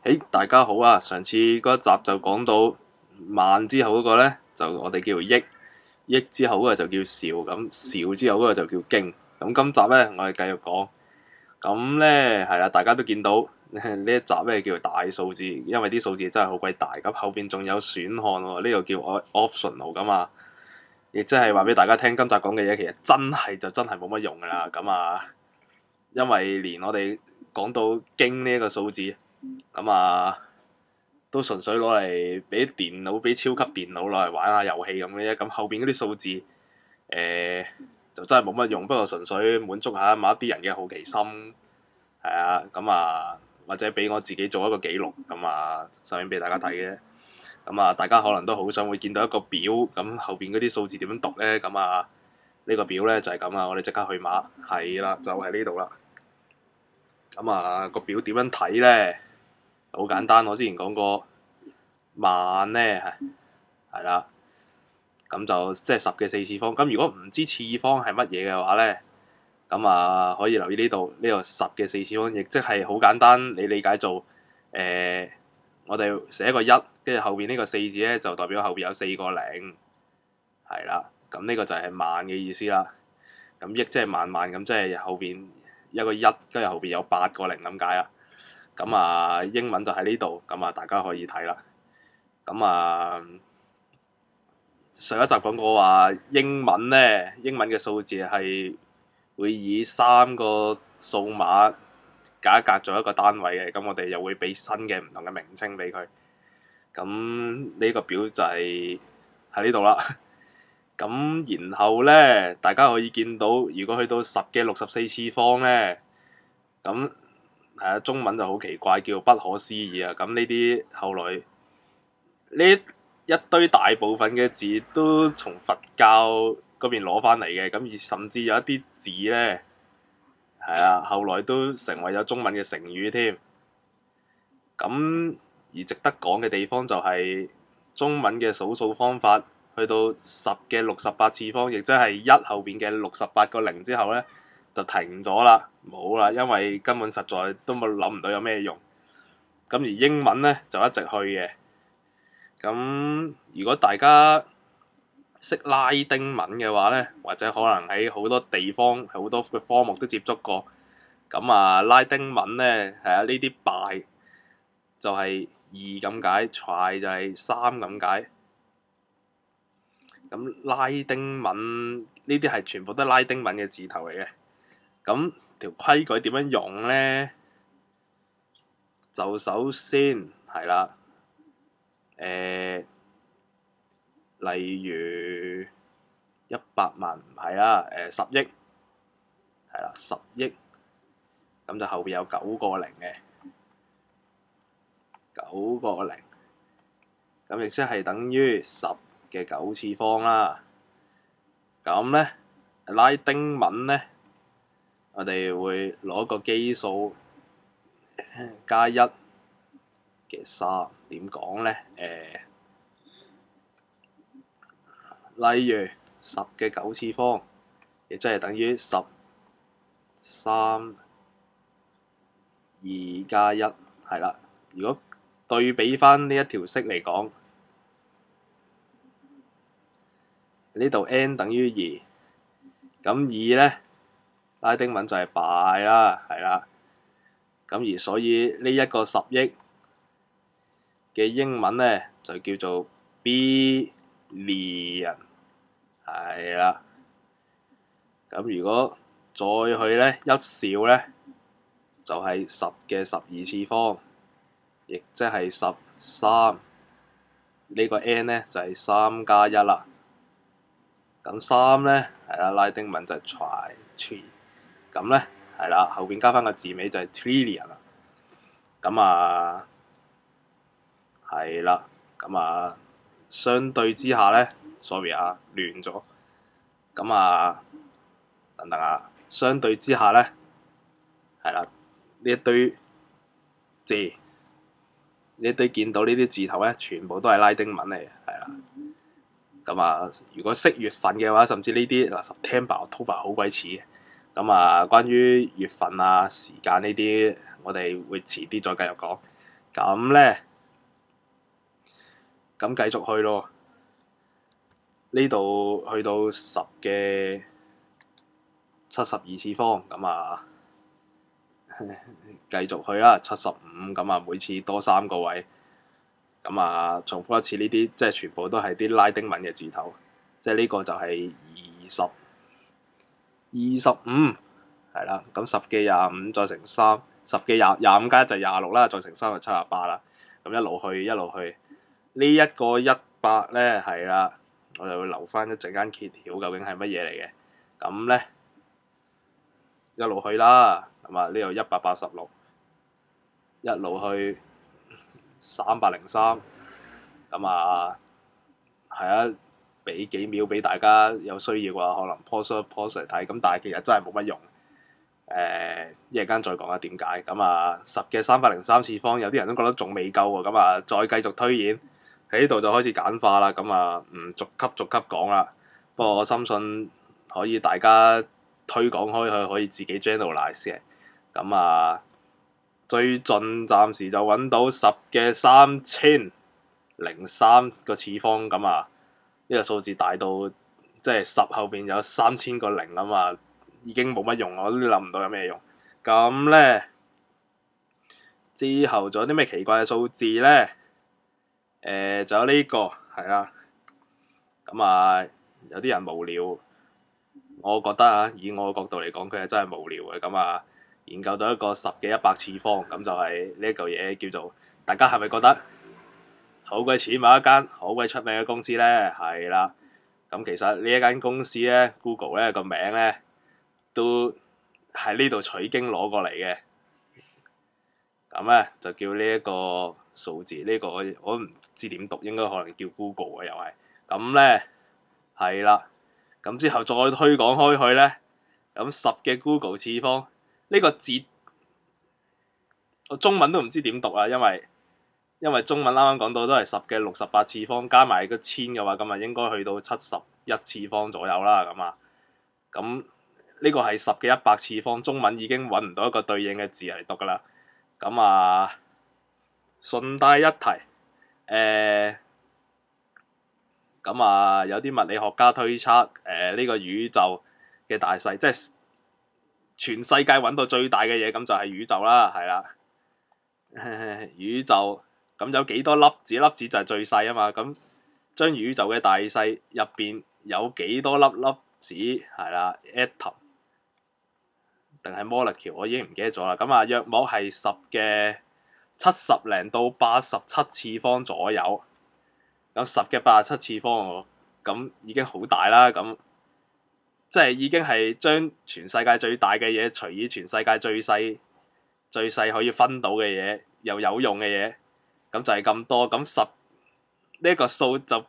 大家好啊！上次嗰一集就講到萬之後嗰個呢，就我哋叫億，億之後嗰個就叫兆，咁兆之後嗰個就叫經。咁今集呢，我哋繼續講。咁呢，係啦，大家都見到呢一集呢叫做大數字，因為啲數字真係好鬼大。咁後邊仲有選項喎，呢個叫 optional 噶嘛，亦即係話俾大家聽，今集講嘅嘢其實真係冇乜用噶啦。咁啊，因為連我哋講到經呢一個數字。咁啊，都純粹攞嚟俾超級電腦攞嚟玩下遊戲咁嘅啫。咁後邊嗰啲數字，就真係冇乜用，不過純粹滿足下某一啲人嘅好奇心，係啊。咁啊，或者俾我自己做一個記錄，咁啊，上面俾大家睇嘅。咁啊，大家可能都好想會見到一個表，咁後邊嗰啲數字點樣讀呢？咁啊，呢個表呢就係咁啊，我哋即刻去碼，係啦，就喺呢度啦。咁啊，個表點樣睇呢？好簡單，我之前講過萬呢係啦，咁就即係10嘅4次方。咁如果唔知次方係乜嘢嘅話呢，咁啊可以留意呢度呢個10嘅4次方，亦即係好簡單，你理解做我哋寫一個一，跟住後邊呢個4字呢，就代表後邊有4個零，係啦。咁呢個就係萬嘅意思啦。咁億即係萬萬，咁即係後邊一個一，跟住後邊有8個零咁解啦。咁啊，英文就喺呢度，咁啊大家可以睇啦。咁啊，上一集講過話英文呢，英文嘅數字係會以3個數碼隔一隔做一個單位嘅，咁我哋又會俾新嘅唔同嘅名稱俾佢。咁呢個表就係喺呢度啦。咁然後呢，大家可以見到，如果去到10嘅64次方呢，咁係啊，中文就好奇怪，叫不可思議啊！咁呢啲後來呢一堆大部分嘅字都從佛教嗰邊攞翻嚟嘅，咁而甚至有一啲字呢，係啊，後來都成為咗中文嘅成語添。咁而值得講嘅地方就係中文嘅數方法，去到10嘅68次方，亦即係1後邊嘅68個零之後呢，就停咗啦，冇啦，因為根本實在都冇諗唔到有咩用。咁而英文呢，就一直去嘅。咁如果大家識拉丁文嘅話呢，或者可能喺好多地方好多嘅科目都接觸過。咁啊，拉丁文呢，係啊，呢啲拜就係2咁解，try 就係3咁解。咁拉丁文呢啲係全部都係拉丁文嘅字頭嚟嘅。咁條規矩點樣用呢？就首先係啦，例如100萬唔係啦，10億係啦，10億，咁就後邊有9個零嘅9個零，咁亦即係等於10嘅9次方啦。咁呢，拉丁文呢，我哋會攞個基數加1嘅3，點講呢？例如10嘅9次方，亦即係等於10、3、2加1，係啦。如果對比翻呢一條式嚟講，呢度 n 等於2，咁2呢，拉丁文就係拜啦，係啦。咁而所以呢一個10億嘅英文呢，就叫做 billion，係啦。咁如果再去呢，一兆呢，就係10嘅12次方，亦即係13。呢個 n 呢，就係3加1啦。咁3呢，係啦，拉丁文就係 try，咁呢，係啦，後邊加翻個字尾就係 trillion 啦。咁啊，係啦，咁啊，相對之下呢 sorry 啊，亂咗。咁啊，等等啊，相對之下呢，係啦，呢一堆字，呢一堆見到呢啲字頭呢，全部都係拉丁文嚟嘅，係啦。咁啊，如果識月份嘅話，甚至呢啲嗱 September、October 好鬼似嘅。咁啊，關於月份啊、時間呢啲，我哋會遲啲再繼續講。 咁咧，咁繼續去咯。呢度去到10嘅72次方，咁啊繼續去啦。75，咁啊每次多3個位，咁啊重複一次呢啲，即係全部都係啲拉丁文嘅字頭，即係呢個就係25，係啦。咁10嘅25再乘3，10嘅25加1就26啦，再乘3就78啦。咁一路去一路去，呢一個100咧係啦，我就會留翻一陣間揭曉究竟係乜嘢嚟嘅。咁咧一路去啦，咁啊呢度186，一路去303，咁啊係啊，俾幾秒俾大家有需要嘅話，可能 pause 嚟睇，咁但係其實真係冇乜用。一陣間再講下點解。咁啊10嘅303次方，有啲人都覺得仲未夠喎，咁啊再繼續推演，喺呢度就開始簡化啦。咁啊唔逐級逐級講啦。不過我深信可以大家推廣開去，可以自己 generalize 嘅。咁啊最盡暫時就揾到10嘅3003個次方，咁啊呢個數字大到即係10後邊有3000個零啊嘛，已經冇乜用，我都諗唔到有咩用。咁咧之後仲有啲咩奇怪嘅數字咧？仲有呢個係啦。咁啊有啲人無聊，我覺得啊，以我嘅角度嚟講，佢係真係無聊嘅。咁啊研究到一個10嘅100次方，咁就係呢一嚿嘢叫做，大家係咪覺得好鬼似某一間好鬼出名嘅公司咧？係啦。咁其實呢一間公司咧 ，Google 咧個名咧都喺呢度取經攞過嚟嘅。咁咧就叫呢一個數字，呢個我唔知點讀，應該可能叫 Google 啊，又係。咁咧係啦。咁之後再推廣開去咧，咁10嘅 Google 次方呢個字，我中文都唔知點讀啊，因為中文啱啱講到都係10嘅68次方，加埋個千嘅話，咁啊應該去到71次方左右啦。咁呢個係10嘅100次方，中文已經揾唔到一個對應嘅字嚟讀噶啦。咁啊順帶一提，咁啊有啲物理學家推測，呢個宇宙嘅大細，即係全世界揾到最大嘅嘢，咁就係宇宙啦，係啦。宇宙咁有幾多粒子？粒子就係最細啊嘛。咁將宇宙嘅大細入邊有幾多粒子係啦 atom 定係 molecule，我已經唔記得咗啦。咁啊約莫係10嘅70零到87次方左右。咁10嘅87次方喎，咁已經好大啦。咁即係已經係將全世界最大嘅嘢除以全世界最細可以分到嘅嘢，又有用嘅嘢，咁就係咁多。咁10呢一個數就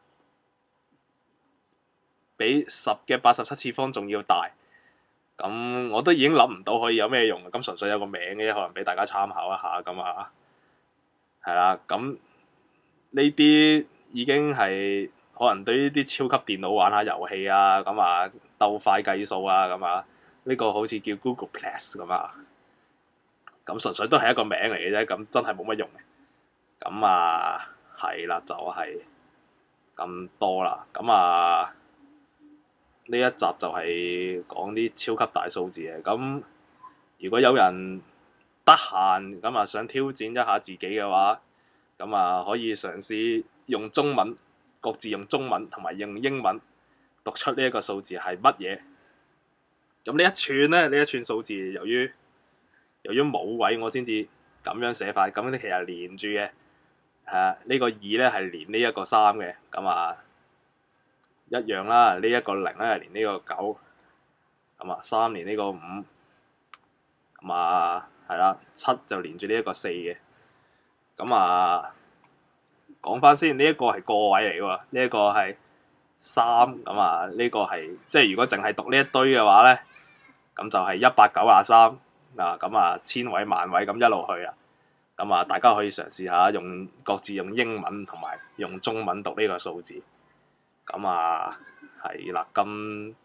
比10嘅87次方仲要大。咁我都已經諗唔到可以有咩用，咁純粹有個名嘅，可能俾大家參考一下咁啊。係啦，咁呢啲已經係可能對呢啲超級電腦玩下遊戲啊，咁啊鬥快計數啊，咁啊呢個好似叫 Google Plus 咁啊。咁純粹都係一個名嚟嘅啫，咁真係冇乜用嘅。咁啊係啦，就係咁多啦。咁啊呢一集就係講啲超級大數字嘅。咁如果有人得閒咁啊想挑戰一下自己嘅話，咁啊可以嘗試用中文，各自用中文同埋用英文讀出呢一個數字係乜嘢。咁呢一串咧，呢一串數字由於冇位，我先至咁樣寫法。咁其實連住嘅，呢個2咧係連呢一個3嘅。咁啊一樣啦。呢一個0咧係連呢個9，咁啊3連呢個5，咁啊係啦7就連住呢一個4嘅。咁啊講翻先，呢一個係個位嚟喎，呢一個係3。咁啊呢個係即係如果淨係讀呢一堆嘅話咧，咁就係193。嗱咁啊千位萬位咁一路去啊。咁啊大家可以嘗試下各自用英文同埋用中文讀呢個數字。咁啊係啦，咁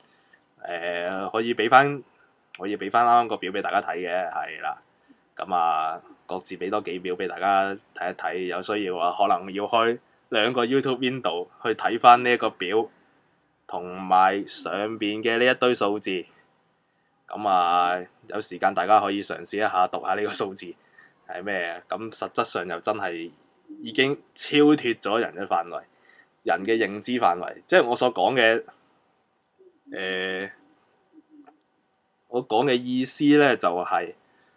可以俾翻啱啱個表俾大家睇嘅，係啦。咁啊各自俾多幾秒俾大家睇一睇，有需要嘅話，可能要開2個 YouTube window 去睇翻呢一個表，同埋上邊嘅呢一堆數字。咁啊，有時間大家可以嘗試一下讀下呢個數字係咩？咁實質上又真係已經超脫咗人嘅範圍，人嘅認知範圍。即係我所講嘅我講嘅意思咧，就係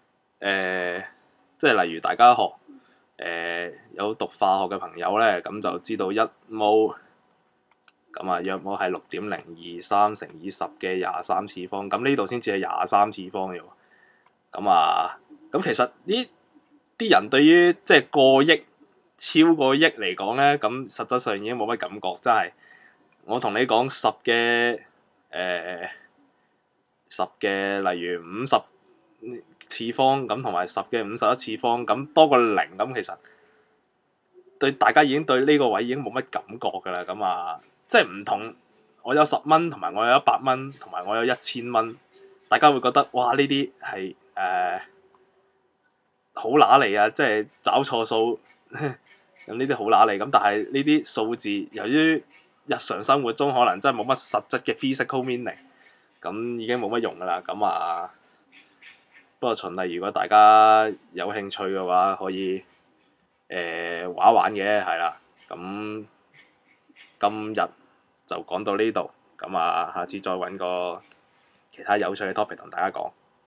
即係例如大家學有讀化學嘅朋友咧，咁就知道1mol。咁啊，約莫係6.023乘以10嘅23次方，咁呢度先至係23次方嘅喎。咁啊，咁其實呢啲人對於即係過億、超過億嚟講咧，咁實質上已經冇乜感覺，真係。我同你講10嘅例如50次方，咁同埋10嘅51次方，咁多個零，咁其實對大家已經對呢個位已經冇乜感覺㗎啦。咁啊〜即係唔同，我有10蚊，同埋我有100蚊，同埋我有1000蚊，大家會覺得哇，呢啲係好揦脷啊！即係找錯數，咁呢啲好揦脷。咁但係呢啲數字，由於日常生活中可能真係冇乜實質嘅 physical meaning，咁已經冇乜用㗎啦。咁啊，不過循例，如果大家有興趣嘅話，可以玩一玩嘅，係啦。咁今日就講到呢度，咁啊，下次再揾個其他有趣嘅 topic 同大家講。